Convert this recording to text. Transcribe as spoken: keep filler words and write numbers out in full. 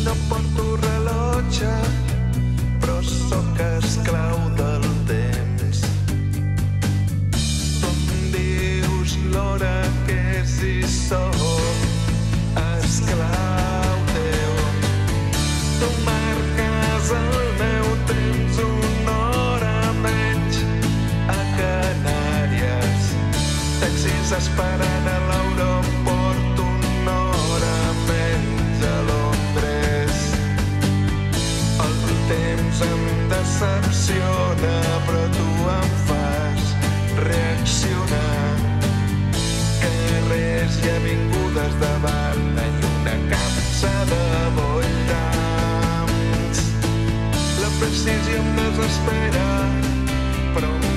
No porto rellotge, però sóc esclau del temps. Tu em dius l'hora que és i sóc esclau teu. Tu marques el meu temps una hora menys a Canàries. Taxis esperant a l'aeroport una hora menys a Londres. El temps em decepciona, però tu em fas reaccionar. Carrers i avingudes davant i una capsa de voltants. La precisió em desespera, però